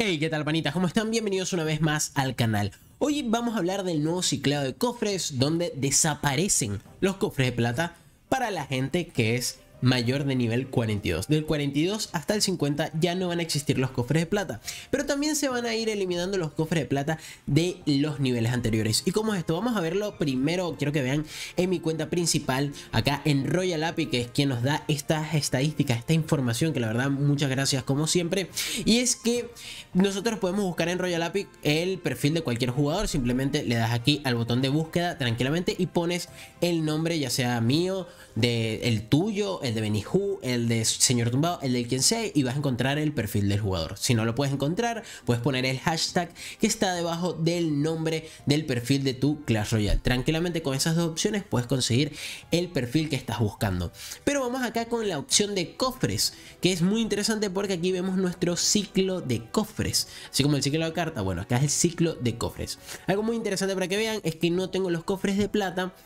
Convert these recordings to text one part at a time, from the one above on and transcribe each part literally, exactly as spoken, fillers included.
Hey, ¿qué tal, panitas? ¿Cómo están? Bienvenidos una vez más al canal. Hoy vamos a hablar del nuevo ciclado de cofres donde desaparecen los cofres de plata para la gente que es mayor de nivel cuarenta y dos. Del cuarenta y dos hasta el cincuenta ya no van a existir los cofres de plata, pero también se van a ir eliminando los cofres de plata de los niveles anteriores. ¿Y cómo es esto? Vamos a verlo primero. Quiero que vean en mi cuenta principal, acá en Royal A P I, que es quien nos da estas estadísticas, esta información, que la verdad muchas gracias como siempre. Y es que nosotros podemos buscar en Royal A P I el perfil de cualquier jugador. Simplemente le das aquí al botón de búsqueda tranquilamente y pones el nombre, ya sea mío, de el tuyo, el de Benihú, el de Señor Tumbado, el de quien sea, y vas a encontrar el perfil del jugador. Si no lo puedes encontrar, puedes poner el hashtag que está debajo del nombre del perfil de tu Clash Royale. Tranquilamente con esas dos opciones puedes conseguir el perfil que estás buscando. Pero vamos acá con la opción de cofres, que es muy interesante porque aquí vemos nuestro ciclo de cofres. Así como el ciclo de carta, bueno, acá es el ciclo de cofres. Algo muy interesante para que vean es que no tengo los cofres de plata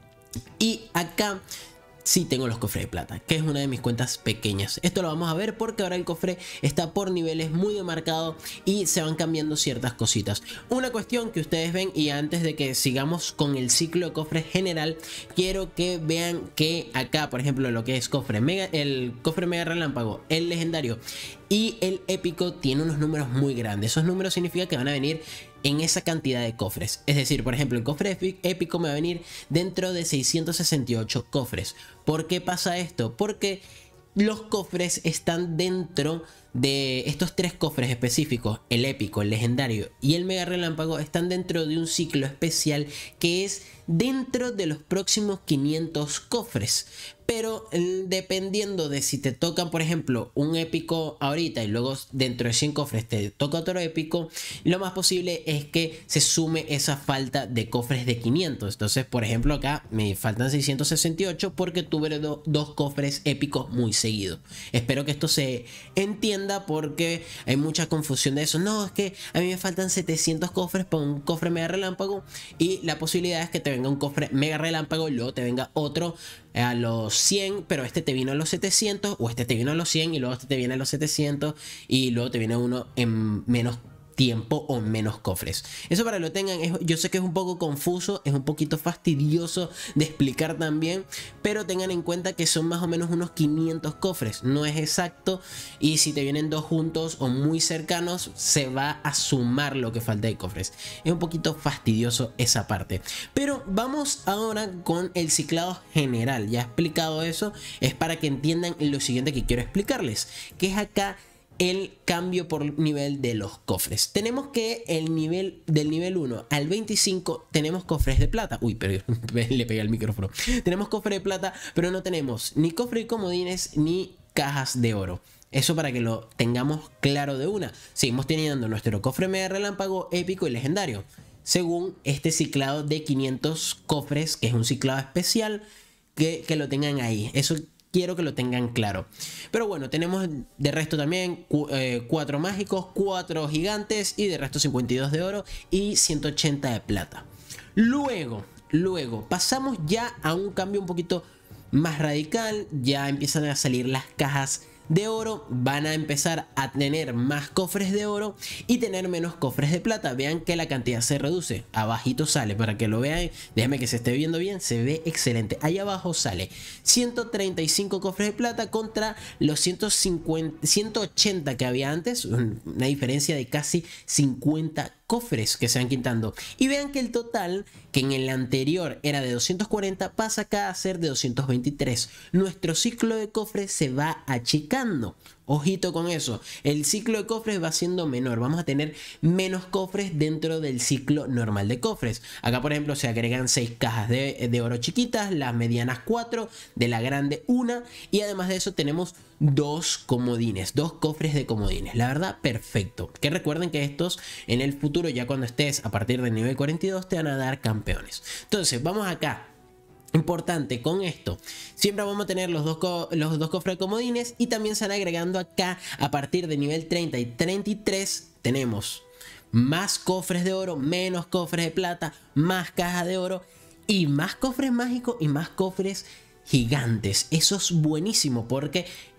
y acá sí tengo los cofres de plata, que es una de mis cuentas pequeñas. Esto lo vamos a ver porque ahora el cofre está por niveles muy demarcado y se van cambiando ciertas cositas. Una cuestión que ustedes ven, y antes de que sigamos con el ciclo de cofres general, quiero que vean que acá, por ejemplo, lo que es cofre mega, el cofre mega relámpago, el legendario y el épico tiene unos números muy grandes. Esos números significa que van a venir en esa cantidad de cofres. Es decir, por ejemplo, el cofre épico me va a venir dentro de seiscientos sesenta y ocho cofres. ¿Por qué pasa esto? Porque los cofres están dentro de estos tres cofres específicos, el épico, el legendario y el mega relámpago, están dentro de un ciclo especial que es dentro de los próximos quinientos cofres. Pero dependiendo de si te tocan, por ejemplo, un épico ahorita y luego dentro de cien cofres te toca otro épico, lo más posible es que se sume esa falta de cofres de quinientos. Entonces, por ejemplo, acá me faltan seiscientos sesenta y ocho porque tuve do, dos cofres épicos muy seguidos. Espero que esto se entienda porque hay mucha confusión de eso. No, es que a mí me faltan setecientos cofres para un cofre mega relámpago, y la posibilidad es que te venga un cofre mega relámpago y luego te venga otro a los cien, pero este te vino a los setecientos, o este te vino a los cien y luego este te viene a los setecientos y luego te viene uno en menos tiempo o menos cofres. Eso para que lo tengan, es, yo sé que es un poco confuso, es un poquito fastidioso de explicar también, pero tengan en cuenta que son más o menos unos quinientos cofres, no es exacto, y si te vienen dos juntos o muy cercanos se va a sumar lo que falta de cofres. Es un poquito fastidioso esa parte, pero vamos ahora con el ciclado general. Ya he explicado eso, es para que entiendan lo siguiente que quiero explicarles, que es acá el cambio por nivel de los cofres. Tenemos que el nivel del nivel uno al veinticinco tenemos cofres de plata. Uy, pero le pegué al micrófono. Tenemos cofre de plata, pero no tenemos ni cofre de comodines ni cajas de oro. Eso para que lo tengamos claro de una. Seguimos teniendo nuestro cofre mega relámpago, épico y legendario, según este ciclado de quinientos cofres, que es un ciclado especial, que, que lo tengan ahí. Eso quiero que lo tengan claro. Pero bueno, tenemos de resto también cuatro mágicos, cuatro gigantes y de resto cincuenta y dos de oro y ciento ochenta de plata. Luego, luego pasamos ya a un cambio un poquito más radical. Ya empiezan a salir las cajas de oro, van a empezar a tener más cofres de oro y tener menos cofres de plata. Vean que la cantidad se reduce, abajito sale, para que lo vean, déjame que se esté viendo bien, se ve excelente. Ahí abajo sale ciento treinta y cinco cofres de plata contra los ciento cincuenta, ciento ochenta que había antes, una diferencia de casi cincuenta cofres que se van quitando. Y vean que el total, que en el anterior era de doscientos cuarenta, pasa acá a ser de doscientos veintitrés. Nuestro ciclo de cofres se va achicando. Ojito con eso, el ciclo de cofres va siendo menor, vamos a tener menos cofres dentro del ciclo normal de cofres. Acá por ejemplo se agregan seis cajas de, de oro chiquitas, las medianas cuatro, de la grande una, y además de eso tenemos dos comodines, dos cofres de comodines. La verdad, perfecto. Que recuerden que estos en el futuro, ya cuando estés a partir del nivel cuarenta y dos, te van a dar campeones. Entonces vamos acá. Importante con esto, siempre vamos a tener los dos, los dos cofres de comodines, y también se van agregando acá a partir de nivel treinta y treinta y tres. Tenemos más cofres de oro, menos cofres de plata, más caja de oro y más cofres mágicos y más cofres gigantes. Eso es buenísimo porque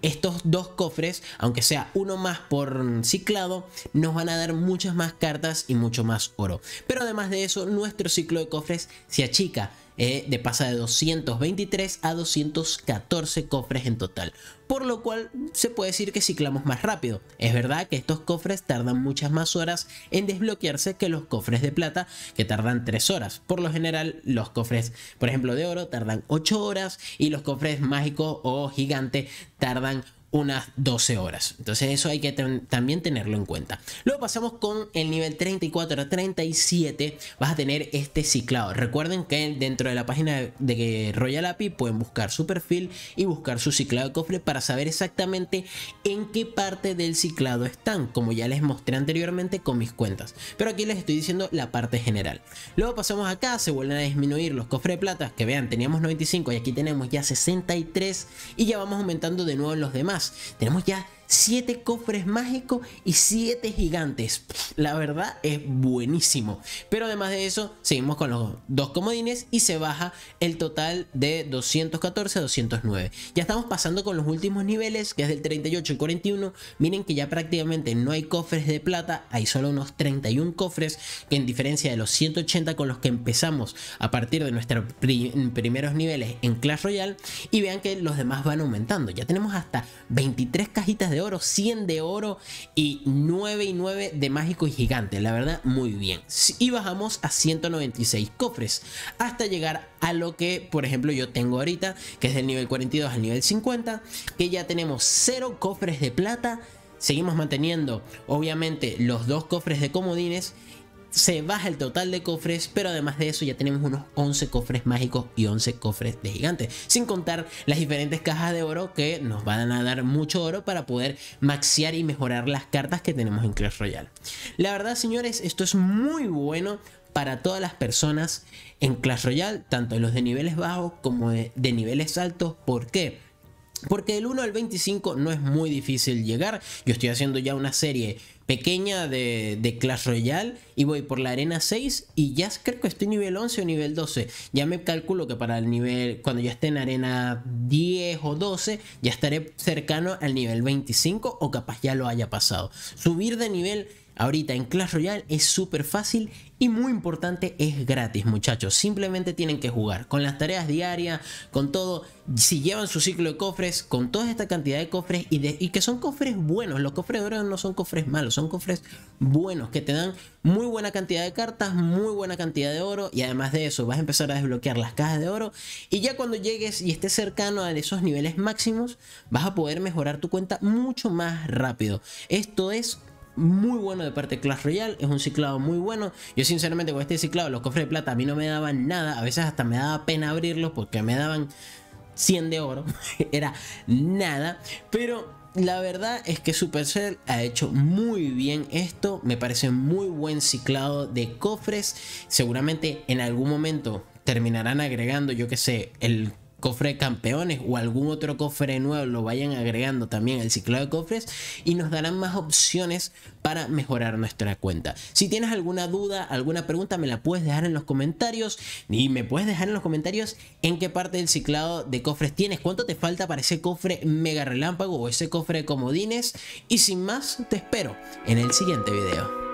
estos dos cofres, aunque sea uno más por ciclado, nos van a dar muchas más cartas y mucho más oro. Pero además de eso, nuestro ciclo de cofres se achica. Eh, de pasa de doscientos veintitrés a doscientos catorce cofres en total, por lo cual se puede decir que ciclamos más rápido. Es verdad que estos cofres tardan muchas más horas en desbloquearse que los cofres de plata, que tardan tres horas. Por lo general los cofres, por ejemplo, de oro tardan ocho horas y los cofres mágicos o gigante tardan unas doce horas. Entonces eso hay que también tenerlo en cuenta. Luego pasamos con el nivel treinta y cuatro a treinta y siete. Vas a tener este ciclado. Recuerden que dentro de la página de Royal A P I pueden buscar su perfil y buscar su ciclado de cofre para saber exactamente en qué parte del ciclado están, como ya les mostré anteriormente con mis cuentas. Pero aquí les estoy diciendo la parte general. Luego pasamos acá, se vuelven a disminuir los cofres de plata, que vean, teníamos noventa y cinco y aquí tenemos ya sesenta y tres y ya vamos aumentando de nuevo en los demás. Tenemos ya siete cofres mágicos y siete gigantes. La verdad es buenísimo. Pero además de eso, seguimos con los dos comodines y se baja el total de doscientos catorce a doscientos nueve. Ya estamos pasando con los últimos niveles, que es del treinta y ocho al cuarenta y uno. Miren que ya prácticamente no hay cofres de plata, hay solo unos treinta y uno cofres, que en diferencia de los ciento ochenta con los que empezamos a partir de nuestros pri primeros niveles en Clash Royale. Y vean que los demás van aumentando. Ya tenemos hasta veintitrés cajitas de de oro, cien de oro y nueve y nueve de mágico y gigante. La verdad, muy bien. Y bajamos a ciento noventa y seis cofres hasta llegar a lo que, por ejemplo, yo tengo ahorita, que es del nivel cuarenta y dos al nivel cincuenta, que ya tenemos cero cofres de plata. Seguimos manteniendo, obviamente, los dos cofres de comodines. Se baja el total de cofres, pero además de eso ya tenemos unos once cofres mágicos y once cofres de gigantes, sin contar las diferentes cajas de oro que nos van a dar mucho oro para poder maxear y mejorar las cartas que tenemos en Clash Royale. La verdad, señores, esto es muy bueno para todas las personas en Clash Royale, tanto los de niveles bajos como de, de niveles altos. ¿Por qué? Porque del uno al veinticinco no es muy difícil llegar. Yo estoy haciendo ya una serie pequeña de, de Clash Royale y voy por la arena seis y ya creo que estoy nivel once o nivel doce. Ya me calculo que para el nivel, cuando ya esté en arena diez o doce, ya estaré cercano al nivel veinticinco o capaz ya lo haya pasado. Subir de nivel ahorita en Clash Royale es súper fácil y muy importante, es gratis, muchachos. Simplemente tienen que jugar con las tareas diarias, con todo. Si llevan su ciclo de cofres, con toda esta cantidad de cofres y, de, y que son cofres buenos. Los cofres de oro no son cofres malos, son cofres buenos que te dan muy buena cantidad de cartas, muy buena cantidad de oro. Y además de eso vas a empezar a desbloquear las cajas de oro. Y ya cuando llegues y estés cercano a esos niveles máximos, vas a poder mejorar tu cuenta mucho más rápido. Esto es muy bueno de parte de Clash Royale, es un ciclado muy bueno. Yo sinceramente con este ciclado los cofres de plata a mí no me daban nada, a veces hasta me daba pena abrirlos porque me daban cien de oro, era nada, pero la verdad es que Supercell ha hecho muy bien esto, me parece muy buen ciclado de cofres. Seguramente en algún momento terminarán agregando, yo que sé, el cofre de campeones o algún otro cofre nuevo, lo vayan agregando también el ciclado de cofres y nos darán más opciones para mejorar nuestra cuenta. Si tienes alguna duda, alguna pregunta, me la puedes dejar en los comentarios y me puedes dejar en los comentarios en qué parte del ciclado de cofres tienes, cuánto te falta para ese cofre mega relámpago o ese cofre de comodines. Y sin más, te espero en el siguiente video.